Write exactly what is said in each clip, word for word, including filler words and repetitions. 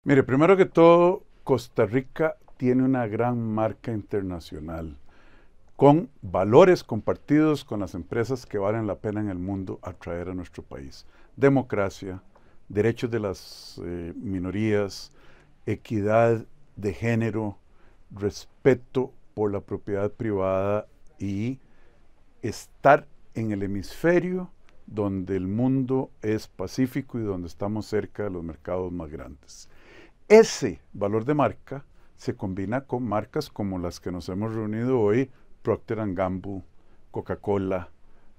Mire, primero que todo, Costa Rica tiene una gran marca internacional con valores compartidos con las empresas que valen la pena en el mundo atraer a nuestro país. Democracia, derechos de las eh, minorías, equidad de género, respeto por la propiedad privada y estar en el hemisferio donde el mundo es pacífico y donde estamos cerca de los mercados más grandes. Ese valor de marca se combina con marcas como las que nos hemos reunido hoy, Procter and Gamble, Coca-Cola,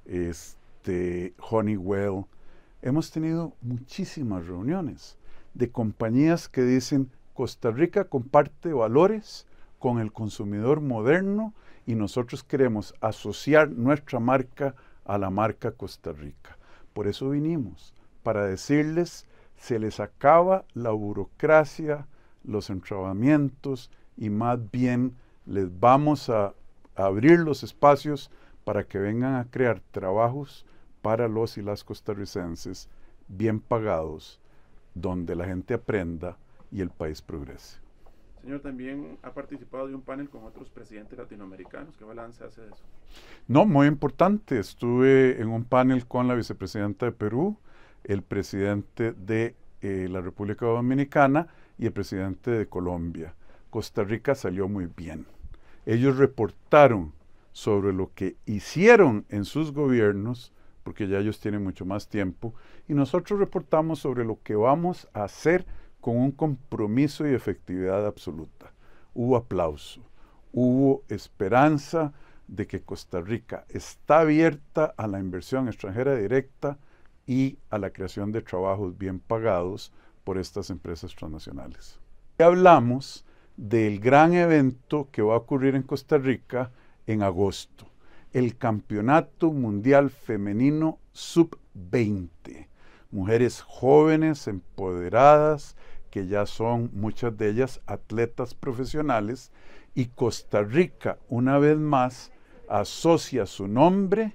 este, Honeywell. Hemos tenido muchísimas reuniones de compañías que dicen Costa Rica comparte valores con el consumidor moderno y nosotros queremos asociar nuestra marca a la marca Costa Rica. Por eso vinimos, para decirles, se les acaba la burocracia, los entrabamientos y más bien les vamos a, a abrir los espacios para que vengan a crear trabajos para los y las costarricenses bien pagados, donde la gente aprenda y el país progrese. Señor, también ha participado de un panel con otros presidentes latinoamericanos. ¿Qué balance hace de eso? No, muy importante. Estuve en un panel con la vicepresidenta de Perú, el presidente de eh, la República Dominicana y el presidente de Colombia. Costa Rica salió muy bien. Ellos reportaron sobre lo que hicieron en sus gobiernos, porque ya ellos tienen mucho más tiempo, y nosotros reportamos sobre lo que vamos a hacer con un compromiso y efectividad absoluta. Hubo aplauso, hubo esperanza de que Costa Rica está abierta a la inversión extranjera directa y a la creación de trabajos bien pagados por estas empresas transnacionales. Y hablamos del gran evento que va a ocurrir en Costa Rica en agosto, el Campeonato Mundial Femenino sub veinte. Mujeres jóvenes, empoderadas, que ya son muchas de ellas atletas profesionales, y Costa Rica, una vez más, asocia su nombre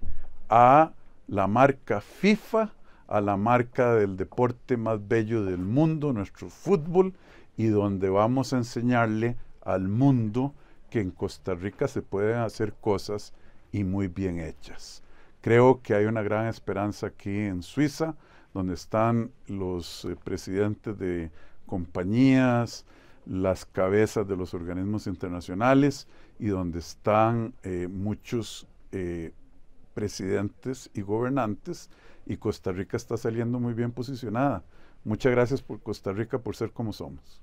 a la marca FIFA, a la marca del deporte más bello del mundo, nuestro fútbol, y donde vamos a enseñarle al mundo que en Costa Rica se pueden hacer cosas y muy bien hechas. Creo que hay una gran esperanza aquí en Suiza, donde están los eh, presidentes de compañías, las cabezas de los organismos internacionales y donde están eh, muchos eh, presidentes y gobernantes, y Costa Rica está saliendo muy bien posicionada. Muchas gracias por Costa Rica por ser como somos.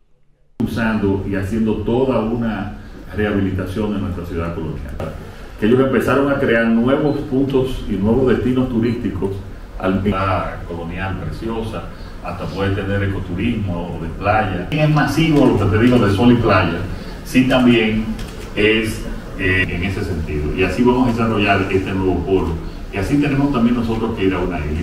Usando y haciendo toda una rehabilitación de nuestra ciudad colonial. Que ellos empezaron a crear nuevos puntos y nuevos destinos turísticos al ciudad colonial preciosa, hasta puede tener ecoturismo o de playa. Es masivo lo que te digo de sol y playa, sí también es eh, en ese sentido. Y así vamos a desarrollar este nuevo polo. Y así tenemos también nosotros que ir a una élite.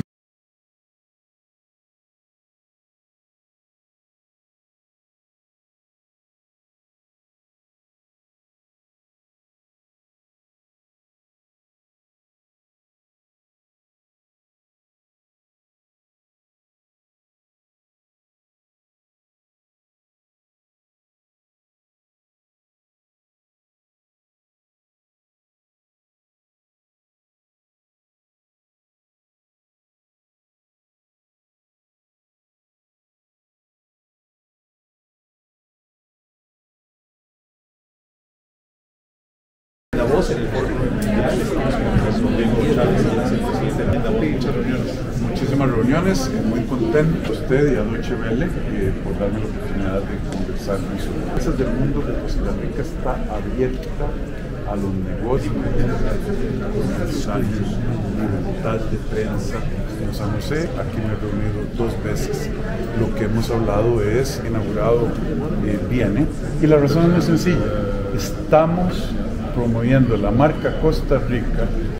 La voz en el foro mundial, estamos con Diego Chávez, el presidente de la muchas reuniones. Muchísimas reuniones, muy contento usted y a Deutsche Welle eh, por darme la oportunidad de conversar con sus empresas del mundo, que Costa Rica está abierta a los negocios, empresarios, libertad de prensa. En San José, aquí me he reunido dos veces. Lo que hemos hablado es inaugurado eh, viene, y la razón es muy sencilla. Estamos promoviendo la marca Costa Rica